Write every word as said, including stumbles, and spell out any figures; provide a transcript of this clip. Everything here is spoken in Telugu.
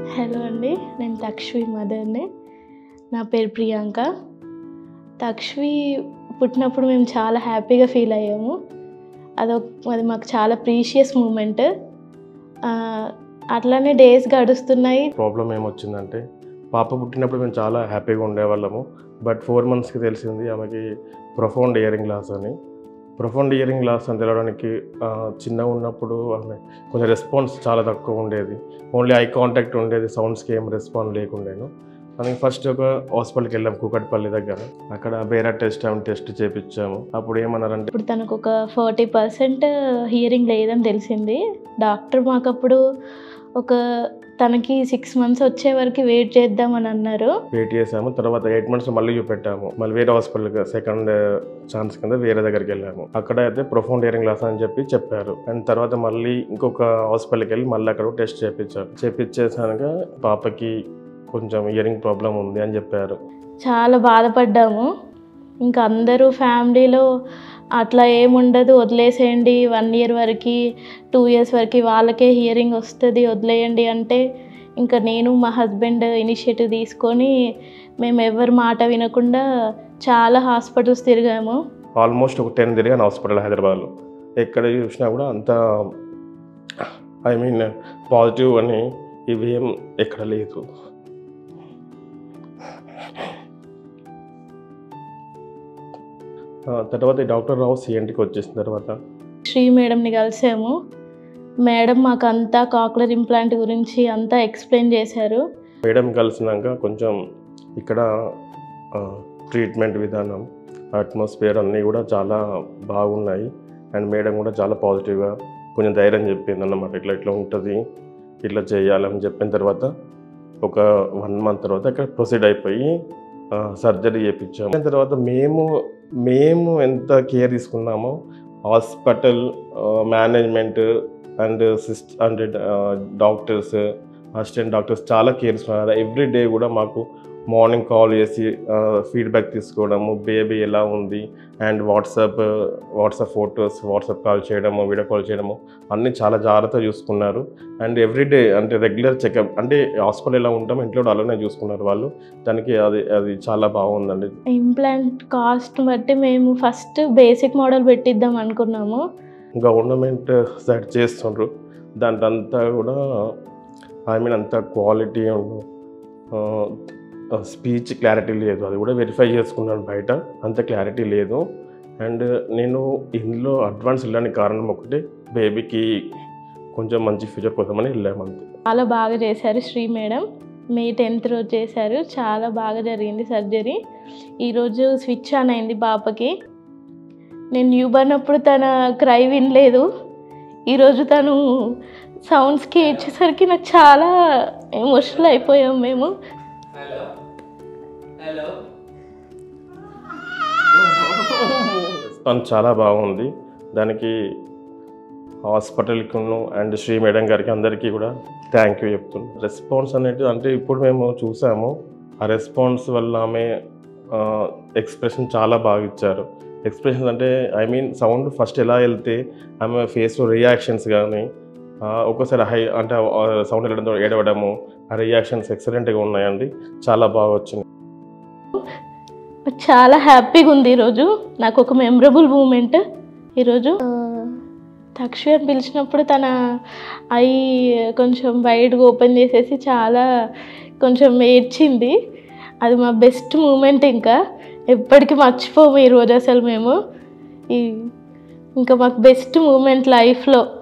హలో అండి, నేను తక్ష్వి మదర్ని. నా పేరు ప్రియాంక. తక్ష్వి పుట్టినప్పుడు మేము చాలా హ్యాపీగా ఫీల్ అయ్యాము. అదొక అది మాకు చాలా ప్రీషియస్ మూమెంట్. అట్లానే డేస్ గడుస్తున్నాయి. ప్రాబ్లం ఏమొచ్చిందంటే, పాప పుట్టినప్పుడు మేము చాలా హ్యాపీగా ఉండేవాళ్ళము. బట్ ఫోర్ మంత్స్కి తెలిసింది ఆమెకి ప్రొఫౌండ్ హియరింగ్ లాస్ అని. ప్రొఫౌండ్ హియరింగ్ లాస్ అని తెలవడానికి చిన్నగా ఉన్నప్పుడు ఆమె కొంచెం రెస్పాన్స్ చాలా తక్కువ ఉండేది. ఓన్లీ ఐ కాంటాక్ట్ ఉండేది, సౌండ్స్కి ఏం రెస్పాన్స్ లేకుండేను. అని ఫస్ట్ ఒక హాస్పిటల్కి వెళ్ళాం, కూకట్పల్లి దగ్గర. అక్కడ బేరా టెస్ట్ అని టెస్ట్ చేయించాము. అప్పుడు ఏమన్నారంటే, ఇప్పుడు తనకు ఒక ఫార్టీ పర్సెంట్ హియరింగ్ లేదని తెలిసింది. డాక్టర్ మాకప్పుడు ఒక తనకి సిక్స్ మంత్స్ వచ్చే వరకు వెయిట్ చేద్దామని అన్నారు. వెయిట్ చేసాము. తర్వాత ఎయిట్ మంత్స్ మళ్ళీ చూపెట్టాము. మళ్ళీ వేరే హాస్పిటల్కి సెకండ్ ఛాన్స్ కింద వేరే దగ్గరికి వెళ్ళాము. అక్కడ అయితే ప్రొఫౌండ్ హియరింగ్ లాస్ అని చెప్పి చెప్పారు. అండ్ తర్వాత మళ్ళీ ఇంకొక హాస్పిటల్కి వెళ్ళి మళ్ళీ అక్కడ టెస్ట్ చేయించారు. చేయించేసాక పాపకి కొంచెం హియరింగ్ ప్రాబ్లం ఉంది అని చెప్పారు. చాలా బాధపడ్డాము. ఇంకా అందరూ ఫ్యామిలీలో అట్లా ఏముండదు, వదిలేసేయండి, వన్ ఇయర్ వరకు టూ ఇయర్స్ వరకు వాళ్ళకే హియరింగ్ వస్తుంది, వదిలేయండి అంటే, ఇంకా నేను మా హస్బెండ్ ఇనిషియేటివ్ తీసుకొని మేము ఎవరి మాట వినకుండా చాలా హాస్పిటల్స్ తిరిగాము. ఆల్మోస్ట్ ఒక టెన్ తిరిగాను హాస్పిటల్ హైదరాబాద్లో. ఎక్కడ చూసినా కూడా అంత ఐ మీన్ పాజిటివ్ అని ఇవేం ఎక్కడ లేదు. తర్వాత డాక్టర్ రావు సిఎన్టీకి వచ్చేసిన తర్వాత శ్రీ మేడంని కలిసాము. మేడం మాకు అంతా కాక్లర్ ఇంప్లాంట్ గురించి అంతా ఎక్స్ప్లెయిన్ చేశారు. మేడం కలిసినాక కొంచెం ఇక్కడ ట్రీట్మెంట్ విధానం, అట్మాస్ఫియర్ అన్నీ కూడా చాలా బాగున్నాయి. అండ్ మేడం కూడా చాలా పాజిటివ్గా కొంచెం ధైర్యం చెప్పింది అన్నమాట. ఇట్లా ఇట్లా ఉంటుంది, ఇట్లా చేయాలని చెప్పిన తర్వాత ఒక వన్ మంత్ తర్వాత ఇక్కడ ప్రొసీడ్ అయిపోయి సర్జరీ చేయించాము. దాని తర్వాత మేము మేము ఎంత కేర్ తీసుకున్నామో హాస్పిటల్ మేనేజ్మెంట్ అండ్ సిస్ట్ అండ్ డాక్టర్స్, అసిస్టెంట్ డాక్టర్స్ చాలా కేర్ తీసుకున్నారు. ఎవ్రీ డే కూడా మాకు మార్నింగ్ కాల్ చేసి ఫీడ్బ్యాక్ తీసుకోవడము, బేబీ ఎలా ఉంది, and WhatsApp WhatsApp photos WhatsApp call చేయడము, వీడియో కాల్ చేయడము అన్నీ చాలా జాగ్రత్తగా చూసుకున్నారు. అండ్ ఎవ్రీడే అంటే రెగ్యులర్ చెకప్, అంటే హాస్పిటల్ ఎలా ఉంటామో ఇంట్లో కూడా అలానే చూసుకున్నారు వాళ్ళు. దానికి అది అది చాలా బాగుందండి. ఇంప్లాంట్ కాస్ట్ బట్టి మేము ఫస్ట్ బేసిక్ మోడల్ పెట్టిద్దాం అనుకున్నాము. గవర్నమెంట్ సెట్ చేస్తుండ్రు, దాంట్లో కూడా ఐ మీన్ అంత క్వాలిటీ స్పీచ్ క్లారిటీ లేదు. అది కూడా వెరిఫై చేసుకున్నాను బయట, అంత క్లారిటీ లేదు. అండ్ నేను ఇందులో అడ్వాన్స్ వెళ్ళడానికి కారణం ఒకటి, బేబీకి కొంచెం మంచి ఫ్యూచర్ కోసమని వెళ్ళాము అంతే. చాలా బాగా చేశారు శ్రీ మేడం. మే టెన్త్ రోజు చేశారు. చాలా బాగా జరిగింది సర్జరీ. ఈరోజు స్విచ్ ఆన్ అయింది పాపకి. నేను న్యూబర్న్ అప్పుడు తన క్రై వినలేదు. ఈరోజు తను సౌండ్స్కి ఇచ్చేసరికి నాకు చాలా ఎమోషనల్ అయిపోయాం మేము. రెస్పాన్స్ చాలా బాగుంది. దానికి హాస్పిటల్కి అండ్ శ్రీ మేడం గారికి అందరికీ కూడా థ్యాంక్ యూ చెప్తున్నాను. రెస్పాన్స్ అనేది అంటే ఇప్పుడు మేము చూసాము, ఆ రెస్పాన్స్ వల్ల ఆమె ఎక్స్ప్రెషన్ చాలా బాగా ఇచ్చారు. ఎక్స్ప్రెషన్స్ అంటే ఐ మీన్ సౌండ్ ఫస్ట్ ఎలా వెళ్తే ఆమె ఫేస్లో రియాక్షన్స్ కానీ ఒక్కోసారి హై అంటే సౌండ్ వెళ్ళడంతో ఏడవడము, ఆ రియాక్షన్స్ ఎక్సలెంట్గా ఉన్నాయండి. చాలా బాగా వచ్చింది. చాలా హ్యాపీగా ఉంది ఈరోజు. నాకు ఒక మెమరబుల్ మూమెంట్ ఈరోజు. తక్ష్వి అని పిలిచినప్పుడు తన ఐ కొంచెం వైడ్గా ఓపెన్ చేసేసి చాలా కొంచెం ఏడ్చింది. అది మా బెస్ట్ మూమెంట్. ఇంకా ఎప్పటికీ మర్చిపోము ఈరోజు అసలు మేము. ఈ ఇంకా మాకు బెస్ట్ మూమెంట్ లైఫ్లో.